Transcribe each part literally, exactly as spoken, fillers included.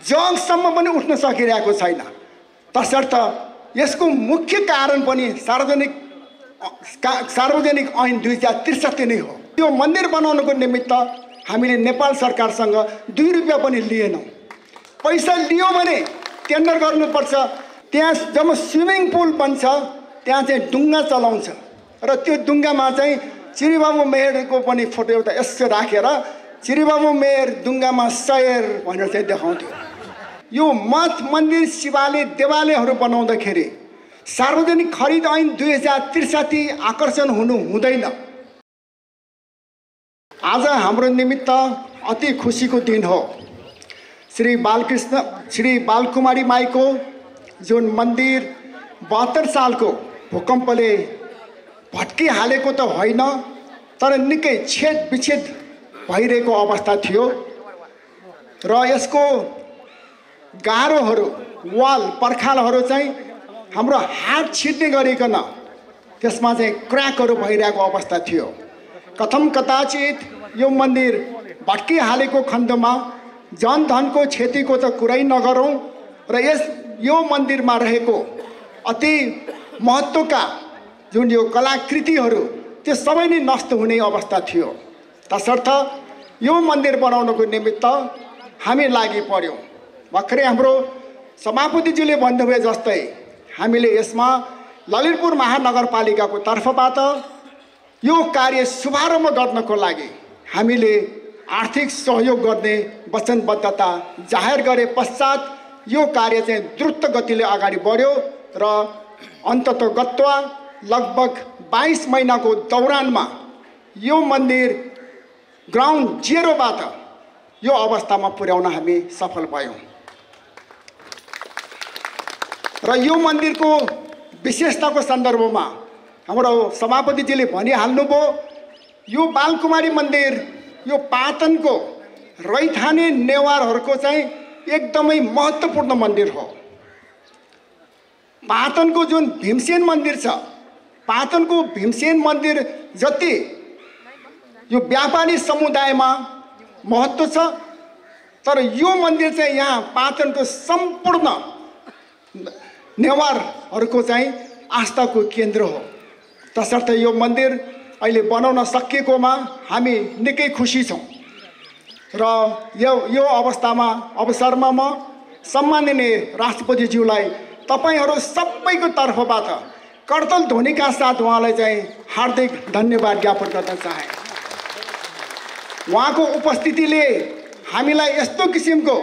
जगसम्म पनि उठ्न सकिरहेको छैन। तसर्थ यसको मुख्य कारण पनि सार्वजनिक सार्वजनिक ऐन दुई हजार त्रिसठी नै हो। त्यो मन्दिर बनाउनको निमित्त हामीले नेपाल सरकारसँग दुई रुपियाँ पनि लिएनौँ। पैसा लियो भने टेन्डर गर्नुपर्छ। त्यहाँ जब स्विमिङ पुल बन्छ त्यहाँ चाहिँ डुङ्गा चलाउँछ र त्यो डुङ्गामा चाहिँ चिरिबाबु मेयरको पनि फोटो एउटा यसो राखेर चिरिबाबु मेयर डुङ्गामा सयर भनेर चाहिँ देखाउँथ्यो। यो मठ मन्दिर शिवालय देवालयहरू बनाउँदाखेरि सार्वजनिक खरिद ऐन दुई हजार त्रिसठी आकर्षण हुनु हुँदैन। आज हाम्रो निमित्त अति खुसीको दिन हो। श्री बालकृष्ण श्री बालकुमारी माईको जुन मन्दिर बहत्तर सालको भूकम्पले भट्किहालेको त होइन, तर निकै छेद विच्छेद भइरहेको अवस्था थियो र यसको गाह्रोहरू वाल पर्खालहरू चाहिँ हाम्रो हात छिट्ने गरिकन त्यसमा चाहिँ क्र्याकहरू भइरहेको अवस्था थियो। कथम कदाचित यो मन्दिर भट्किहालेको खण्डमा जनधनको क्षतिको त कुरै नगरौँ र यस यो मन्दिरमा रहेको अति महत्त्वका जुन यो कलाकृतिहरू त्यो सबै नै नष्ट हुने अवस्था थियो। तसर्थ यो मन्दिर बनाउनको निमित्त हामी लागि पर्यौँ। भर्खरै हाम्रो सभापतिजीले भन्नुभए जस्तै हामीले यसमा ललितपुर महानगरपालिकाको तर्फबाट यो कार्य शुभारम्भ गर्नको लागि हामीले आर्थिक सहयोग गर्ने वचनबद्धता जाहेर गरे पश्चात यो कार्य चाहिँ द्रुत गतिले अगाडि बढ्यो र अन्ततोगत्वा लगभग बाइस महिनाको दौरानमा यो मन्दिर ग्राउन्ड जिरोबाट यो अवस्थामा पुर्याउन हामी सफल भयौँ। र यो मन्दिरको विशेषताको सन्दर्भमा हाम्रो सभापतिजीले भनिहाल्नुभयो, यो बालकुमारी मन्दिर यो पाटनको रैथाने नेवारहरूको चाहिँ एकदमै महत्त्वपूर्ण मन्दिर हो। पाटनको जुन भीमसेन मन्दिर छ, पाटनको भीमसेन मन्दिर जति यो व्यापारी समुदायमा महत्त्व छ, तर यो मन्दिर चाहिँ यहाँ पाटनको सम्पूर्ण नेवारहरूको चाहिँ आस्थाको केन्द्र हो। तसर्थ यो मन्दिर अहिले बनाउन सकिएकोमा हामी निकै खुसी छौँ र यो यो अवस्थामा अवसरमा म सम्माननीय राष्ट्रपतिज्यूलाई तपाईहरू सबैको तर्फबाट करतल ध्वनिका साथ उहाँलाई चाहिँ हार्दिक धन्यवाद ज्ञापन गर्न चाहे। उहाँको उपस्थितिले हामीलाई यस्तो किसिमको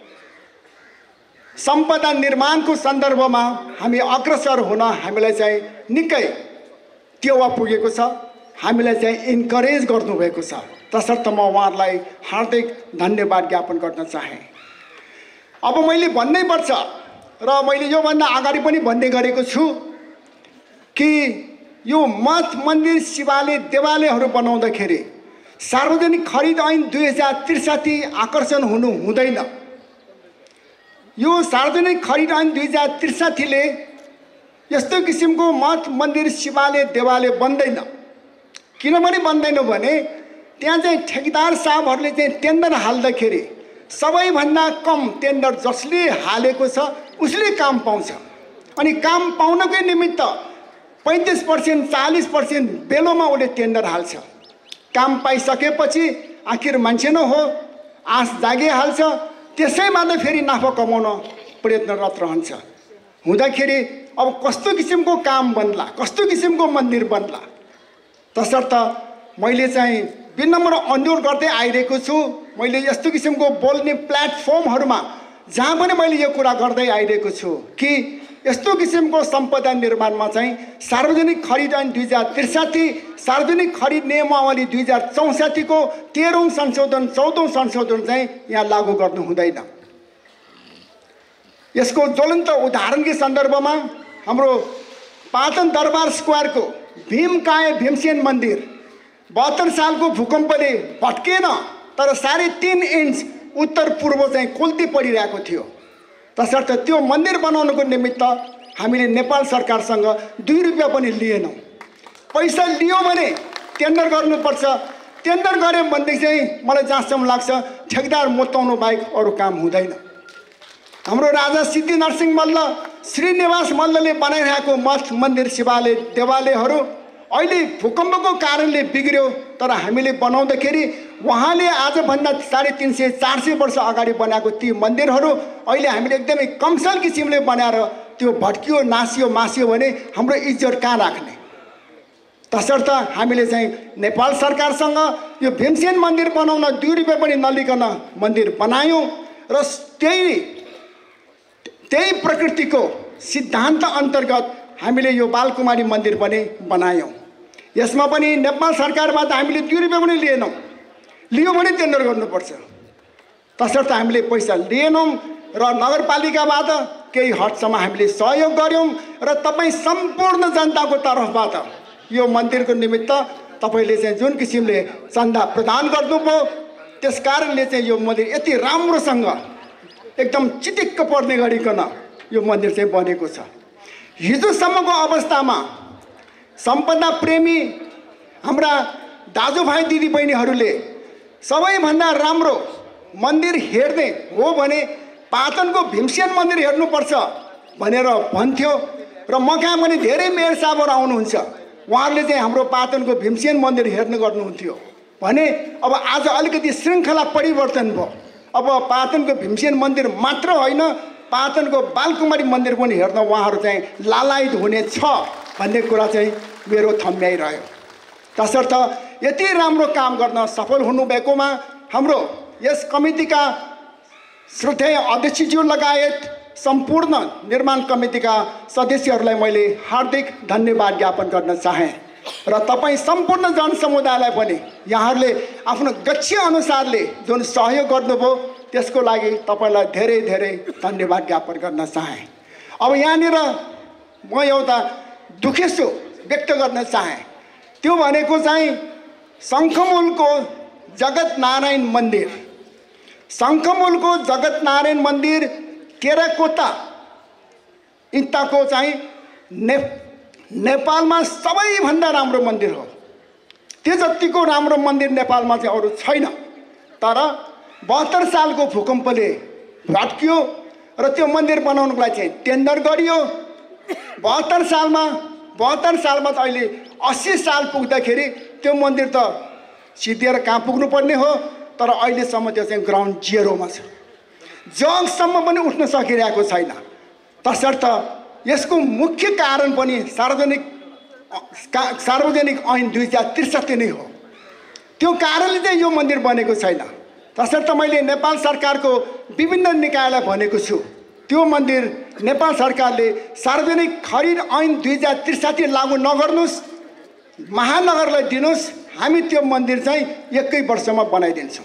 सम्पदा निर्माणको सन्दर्भमा हामी अग्रसर हुन हामीलाई चाहिँ निकै टेवा पुगेको छ, हामीलाई चाहिँ इन्करेज गर्नुभएको छ। तसर्थ म उहाँहरूलाई हार्दिक धन्यवाद ज्ञापन गर्न चाहे। अब मैले भन्नै पर्छ र मैले योभन्दा अगाडि पनि भन्ने गरेको छु कि यो मठ मन्दिर शिवालय देवालयहरू बनाउँदाखेरि सार्वजनिक खरिद ऐन दुई हजार त्रिसठी आकर्षण हुनु हुँदैन। यो सार्वजनिक खरिद ऐन दुई हजार त्रिसठीले यस्तो किसिमको मठ मन्दिर शिवालय देवालय बन्दैन। किनभने बन्दैन भने त्यहाँ चाहिँ ठेकेदार साहबहरूले चाहिँ टेन्डर हाल्दाखेरि सबैभन्दा कम टेन्डर जसले हालेको छ उसले काम पाउँछ। अनि काम पाउनकै निमित्त पैँतिस पर्सेन्ट चालिस पर्सेन्ट बेलोमा उसले टेन्डर हाल्छ। काम पाइसकेपछि आखिर मान्छे नै हो, आश जागिहाल्छ, त्यसैबाट फेरि नाफा कमाउन प्रयत्नरत रहन्छ। हुँदाखेरि अब कस्तो किसिमको काम बन्ला, कस्तो किसिमको मन्दिर बन्ला। तसर्थ मैले चाहिँ विनम्र अनुरोध गर्दै आइरहेको छु। मैले यस्तो किसिमको बोल्ने प्लेटफर्महरूमा जहाँ पनि मैले यो कुरा गर्दै आइरहेको छु कि यस्तो किसिमको सम्पदा निर्माणमा चाहिँ सार्वजनिक खरिद ऐन दुई हजार त्रिसठी, सार्वजनिक खरिद नियमावली दुई हजार चौसठीको तेह्रौँ संशोधन चौधौँ संशोधन चाहिँ यहाँ लागू गर्नु हुँदैन। यसको ज्वलन्त उदाहरणकै सन्दर्भमा हाम्रो पाटन दरबार स्क्वायरको भीमकाय भीमसेन मन्दिर बहत्तर सालको भूकम्पले भट्किएन, तर साढे तीन इन्च उत्तर पूर्व चाहिँ कुल्ती परिरहेको थियो। तसर्थ त्यो मन्दिर बनाउनको निमित्त हामीले नेपाल सरकारसँग दुई रुपियाँ पनि लिएनौँ। पैसा लियो भने टेन्डर गर्नुपर्छ। टेन्डर गऱ्यो भनेदेखि चाहिँ मलाई जहाँसम्म लाग्छ ठेकेदार मोटाउनु बाहेक अरू काम हुँदैन। हाम्रो राजा सिद्धि नरसिंह मल्ल श्रीनिवास मल्लले बनाइरहेको मठ मन्दिर शिवालय देवालयहरू अहिले भूकम्पको कारणले बिग्रियो, तर हामीले बनाउँदाखेरि उहाँले आजभन्दा साढे तिन सय चार सय वर्ष अगाडि बनाएको ती मन्दिरहरू अहिले हामीले एकदमै कमसल किसिमले बनाएर त्यो भट्कियो नासियो मासियो भने हाम्रो इज्जत कहाँ राख्ने। तसर्थ हामीले चाहिँ नेपाल सरकारसँग यो भीमसेन मन्दिर बनाउन दुई रुपियाँ पनि नलिकन मन्दिर बनायौँ र त्यही त्यही प्रकृतिको सिद्धान्त अन्तर्गत हामीले यो बालकुमारी मन्दिर पनि बनायौँ। यसमा पनि नेपाल सरकारबाट हामीले दुई रुपियाँ पनि लिएनौँ, लियो भने टेन्डर गर्नुपर्छ। तसर्थ हामीले पैसा लिएनौँ र नगरपालिकाबाट केही हदसम्म हामीले सहयोग गऱ्यौँ र तपाईँ सम्पूर्ण जनताको तर्फबाट यो मन्दिरको निमित्त तपाईँले चाहिँ जुन किसिमले चन्दा प्रदान गर्नुभयो त्यस कारणले चाहिँ यो मन्दिर यति राम्रोसँग एकदम चिटिक्क पर्ने गरिकन यो मन्दिर चाहिँ बनेको छ। हिजोसम्मको अवस्थामा सम्पदा प्रेमी हाम्रा दाजुभाइ दिदीबहिनीहरूले सबैभन्दा राम्रो मन्दिर हेर्ने हो भने पाटनको भीमसेन मन्दिर हेर्नुपर्छ भनेर भन्थ्यो र म कहाँ पनि धेरै मेयर साहबहरू आउनुहुन्छ, उहाँहरूले चाहिँ हाम्रो पाटनको भीमसेन मन्दिर हेर्न गर्नुहुन्थ्यो भने अब आज अलिकति श्रृङ्खला परिवर्तन भयो। अब पाटनको भीमसेन मन्दिर मात्र होइन, पाटनको बालकुमारी मन्दिर पनि हेर्न उहाँहरू चाहिँ लालायित हुने छ भन्ने कुरा चाहिँ मेरो थम्याइरह्यो। तसर्थ यति राम्रो काम गर्न सफल हुनुभएकोमा हाम्रो यस कमिटीका श्रद्धेय अध्यक्षज्यू लगायत सम्पूर्ण निर्माण कमिटीका सदस्यहरूलाई मैले हार्दिक धन्यवाद ज्ञापन गर्न चाहेँ र तपाईँ सम्पूर्ण जनसमुदायलाई पनि यहाँहरूले आफ्नो गच्छी अनुसारले जुन सहयोग गर्नुभयो त्यसको लागि तपाईँलाई धेरै धेरै धन्यवाद ज्ञापन गर्न चाहेँ। अब यहाँनिर म एउटा दुखेसो व्यक्त गर्न चाहेँ, त्यो भनेको चाहिँ शङ्खमूलको जगत नारायण मन्दिर। शङ्खमूलको जगत नारायण मन्दिर केराकोटा इन्टाको चाहिँ ने नेपालमा सबैभन्दा राम्रो मन्दिर हो। त्यो जतिको राम्रो मन्दिर नेपालमा चाहिँ अरू छैन। तर बहत्तर सालको भूकम्पले भत्कियो र त्यो मन्दिर बनाउनुको लागि चाहिँ टेन्डर गरियो। बहत्तर सालमा बहत्तर सालमा त अहिले अस्सी साल पुग्दाखेरि त्यो मन्दिर त सिद्धिएर कहाँ पुग्नुपर्ने हो, तर अहिलेसम्म त्यो चाहिँ ग्राउन्ड जिरोमा छ, जगसम्म पनि उठ्न सकिरहेको छैन। तसर्थ यसको मुख्य कारण पनि सार्वजनिक सार्वजनिक ऐन दुई हजार त्रिसठी नै हो। त्यो कारणले चाहिँ यो मन्दिर बनेको छैन। तसर्थ मैले नेपाल सरकारको विभिन्न निकायलाई भनेको छु, त्यो मन्दिर नेपाल सरकारले सार्वजनिक खरिद ऐन दुई हजार त्रिसठी लागू नगर्नुहोस्, महानगरलाई दिनुहोस्, हामी त्यो मन्दिर चाहिँ एकै वर्षमा बनाइदिन्छौँ।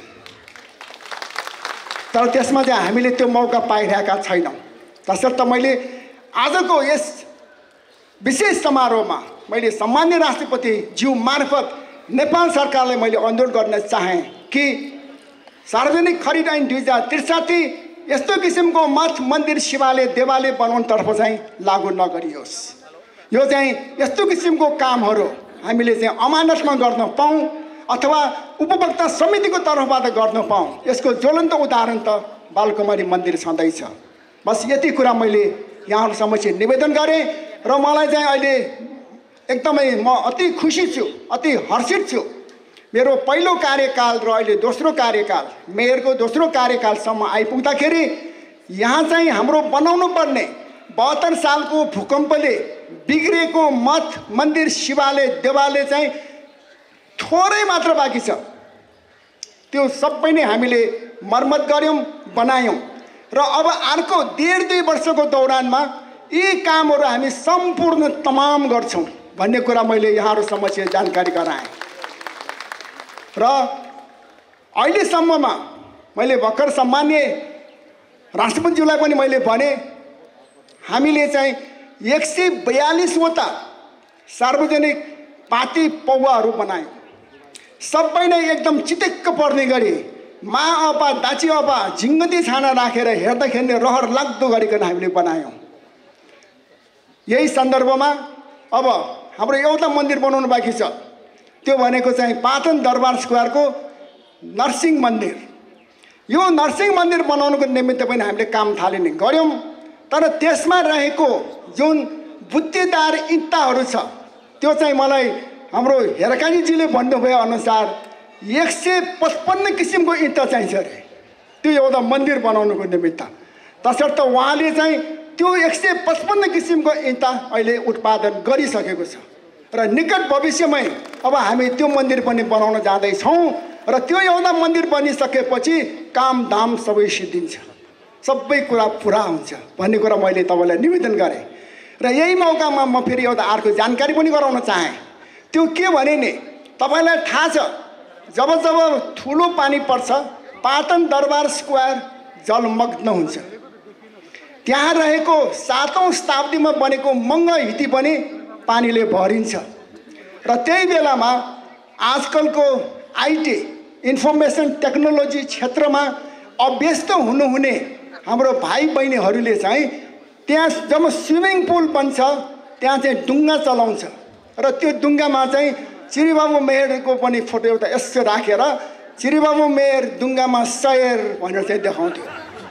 तर त्यसमा चाहिँ हामीले त्यो मौका पाइरहेका छैनौँ। तसर्थ मैले आजको यस विशेष समारोहमा मैले सम्माननीय राष्ट्रपति ज्यू मार्फत नेपाल सरकारलाई मैले अनुरोध गर्न चाहेँ कि सार्वजनिक खरिद ऐन दुई हजार त्रिसठी यस्तो किसिमको मठ मन्दिर शिवालय देवालय बनाउनतर्फ चाहिँ लागू नगरियोस्। यो चाहिँ यस्तो किसिमको कामहरू हामीले चाहिँ अमानतमा गर्न पाऊँ अथवा उपभोक्ता समितिको तर्फबाट गर्न पाऊँ, यसको ज्वलन्त उदाहरण त बालकुमारी मन्दिर छँदैछ। बस यति कुरा मैले यहाँहरू समक्ष निवेदन गरेँ र मलाई चाहिँ अहिले एकदमै म अति खुसी छु, अति हर्षित छु। मेरो पहिलो कार्यकाल र अहिले दोस्रो कार्यकाल, मेयरको दोस्रो कार्यकालसम्म आइपुग्दाखेरि यहाँ चाहिँ हाम्रो बनाउनु पर्ने बहत्तर सालको भूकम्पले बिग्रेको मठ मन्दिर शिवालय देवालय चाहिँ थोरै मात्र बाँकी छ। त्यो सबै नै हामीले मर्मत गऱ्यौँ, बनायौँ र अब अर्को डेढ दुई वर्षको दौरानमा यी कामहरू हामी सम्पूर्ण तमाम गर्छौँ भन्ने कुरा मैले यहाँहरू समक्ष जानकारी गराएँ। र अहिलेसम्ममा मैले भर्खर सम्माननीय राष्ट्रपतिज्यूलाई पनि मैले भने हामीले चाहिँ एक सय बयालिसवटा सार्वजनिक पाटी पौवाहरू बनायौँ। सबै नै एकदम चिटिक्क पर्ने गरी मा अपा दाची अपा झिङ्गती छाना राखेर हेर्दाखेरि रहर लाग्दो गरिकन हामीले बनायौँ। यही सन्दर्भमा अब हाम्रो एउटा मन्दिर बनाउनु बाँकी छ, त्यो भनेको चाहिँ पाटन दरबार स्क्वायरको नरसिंह मन्दिर। यो नरसिंह मन्दिर बनाउनुको निमित्त पनि हामीले काम थाल्ने गऱ्यौँ। तर त्यसमा रहेको जुन बुट्टेदार इँटाहरू छ त्यो चाहिँ मलाई हाम्रो हेरकानीजीले भन्नुभयो अनुसार एक सय पचपन्न किसिमको इँटा चाहिन्छ अरे त्यो एउटा मन्दिर बनाउनुको निमित्त। तसर्थ उहाँले चाहिँ त्यो एक सय पचपन्न किसिमको इँटा अहिले उत्पादन गरिसकेको छ र निकट भविष्यमै अब हामी त्यो मन्दिर पनि बनाउन जाँदैछौँ र त्यो एउटा मन्दिर बनिसकेपछि काम धाम सबै सिद्धिन्छ, सबै कुरा पुरा हुन्छ भन्ने कुरा मैले तपाईँलाई निवेदन गरेँ। र यही मौकामा म फेरि एउटा अर्को जानकारी पनि गराउन चाहेँ। त्यो के भने नि तपाईँलाई थाहा छ जब जब ठुलो पानी पर्छ पाटन दरबार स्क्वायर जलमग्न हुन्छ। त्यहाँ रहेको सातौँ शताब्दीमा बनेको मङ्गहिटी पनि पानीले भरिन्छ र त्यही बेलामा आजकलको आइटी इन्फर्मेसन टेक्नोलोजी क्षेत्रमा अभ्यस्त हुनुहुने हाम्रो भाइ बहिनीहरूले चाहिँ त्यहाँ जब स्विमिङ पुल बन्छ त्यहाँ चाहिँ डुङ्गा चलाउँछ र त्यो डुङ्गामा चाहिँ चिरिबाबु मेयरको पनि फोटो एउटा यसो राखेर चिरिबाबु मेयर डुङ्गामा सयर भनेर चाहिँ देखाउँथ्यो।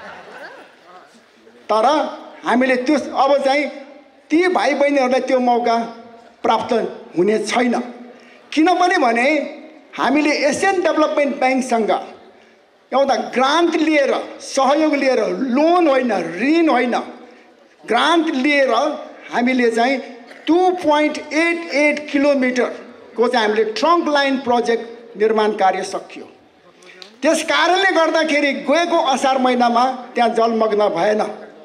तर हामीले त्यो अब चाहिँ ती भाइ बहिनीहरूलाई त्यो मौका प्राप्त हुने छैन। किनभने भने हामीले एसियन डेभलपमेन्ट ब्याङ्कसँग एउटा ग्रान्ट लिएर सहयोग लिएर लोन होइन ऋण होइन ग्रान्ट लिएर हामीले चाहिँ टु पोइन्ट एट एट किलोमिटरको चाहिँ हामीले ट्रङ्क लाइन प्रोजेक्ट निर्माण कार्य सकियो। त्यस कारणले गर्दाखेरि गएको असार महिनामा त्यहाँ जलमग्न भएन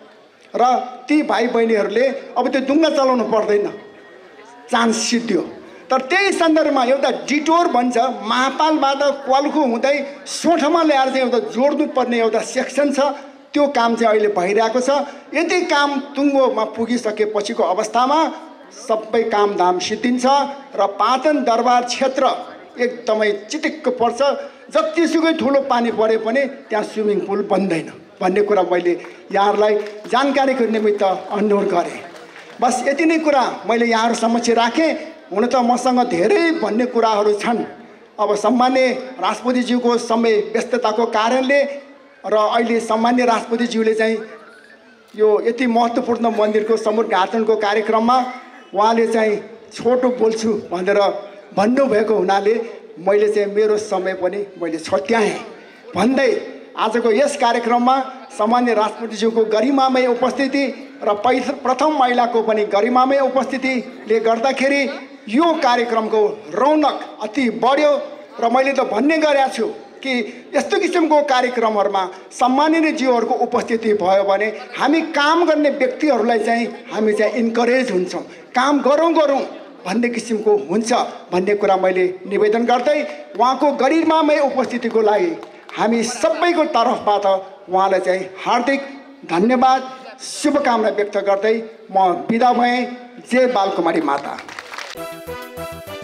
र ती भाइ बहिनीहरूले अब त्यो डुङ्गा चलाउनु पर्दैन, चान्स सिद्धियो। तर त्यही सन्दर्भमा एउटा डिटोर भन्छ महापालबाट क्वाल्खु हुँदै सोठमा ल्याएर चाहिँ एउटा जोड्नुपर्ने एउटा सेक्सन छ, त्यो काम चाहिँ अहिले भइरहेको छ। यदि काम टुङ्गोमा पुगिसकेपछिको अवस्थामा सबै कामधाम सिद्धिन्छ र पाटन दरबार क्षेत्र एकदमै चिटिक्क पर्छ। जतिसुकै ठुलो पानी परे पनि त्यहाँ स्विमिङ पुल बन्दैन भन्ने कुरा मैले यहाँहरूलाई जानकारीको निमित्त अनुरोध गरेँ। बस यति नै कुरा मैले यहाँहरू समक्ष राखेँ। हुन त मसँग धेरै भन्ने कुराहरू छन्। अब सम्मान्य राष्ट्रपतिज्यूको समय व्यस्तताको कारणले र अहिले सम्मान्य राष्ट्रपतिज्यूले चाहिँ यो यति महत्त्वपूर्ण मन्दिरको समुद्घाटनको कार्यक्रममा उहाँले चाहिँ छोटो बोल्छु भनेर भन्नुभएको हुनाले मैले चाहिँ मेरो समय पनि मैले छट्याएँ भन्दै आजको यस कार्यक्रममा सम्मान्य राष्ट्रपतिज्यूको गरिमामय उपस्थिति र पहिलो प्रथम महिलाको पनि गरिमामय उपस्थितिले गर्दाखेरि यो कार्यक्रमको रौनक अति बढ्यो र मैले त भन्ने गरेको छु कि यस्तो किसिमको कार्यक्रमहरूमा सम्माननीय ज्यूहरूको उपस्थिति भयो भने हामी काम गर्ने व्यक्तिहरूलाई चाहिँ हामी चाहिँ इन्करेज हुन्छौँ, काम गरौँ गरौँ भन्ने किसिमको हुन्छ भन्ने कुरा मैले निवेदन गर्दै उहाँको गरिमामय उपस्थितिको लागि हामी सबैको तर्फबाट उहाँलाई चाहिँ हार्दिक धन्यवाद शुभकामना व्यक्त गर्दै म बिदा भएँ। जय बालकुमारी माता।